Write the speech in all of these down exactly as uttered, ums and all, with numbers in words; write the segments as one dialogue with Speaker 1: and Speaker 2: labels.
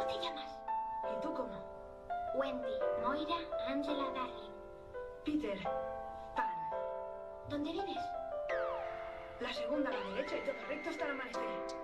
Speaker 1: ¿Cómo te llamas?
Speaker 2: ¿Y tú cómo?
Speaker 1: Wendy, Moira, Angela, Darling.
Speaker 2: Peter Pan.
Speaker 1: ¿Dónde vives?
Speaker 2: La segunda a la derecha y todo recto hasta el amanecer.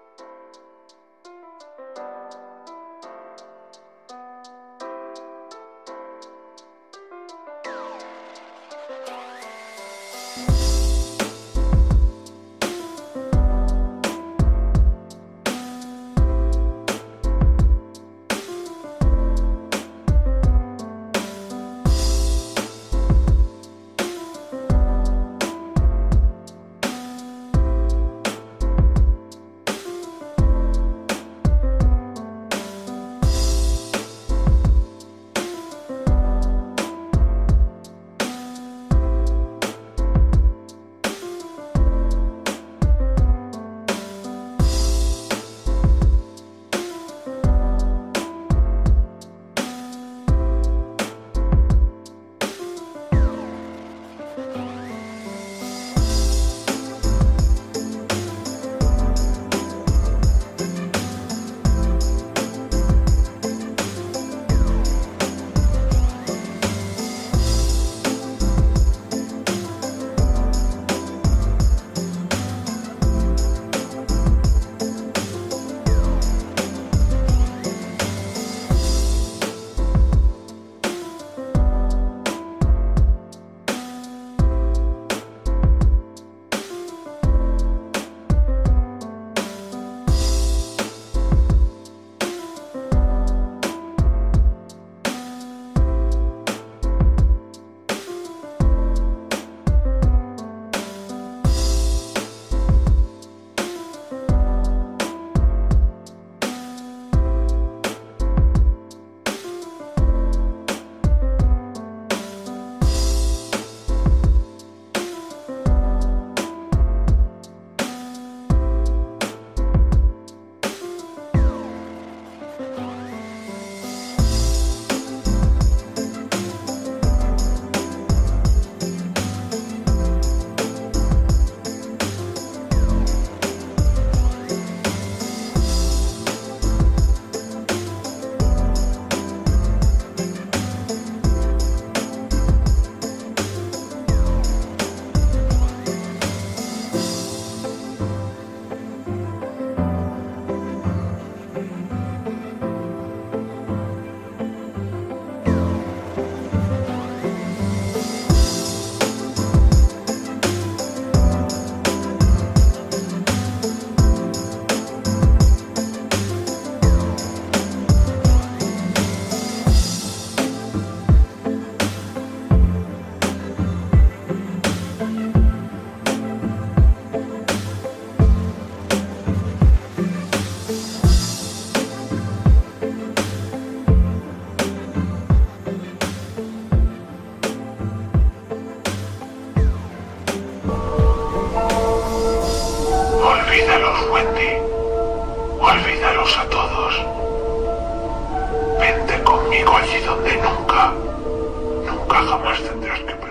Speaker 3: Olvídalos, Wendy. Olvídalos a todos. Vente conmigo allí donde nunca, nunca jamás tendrás que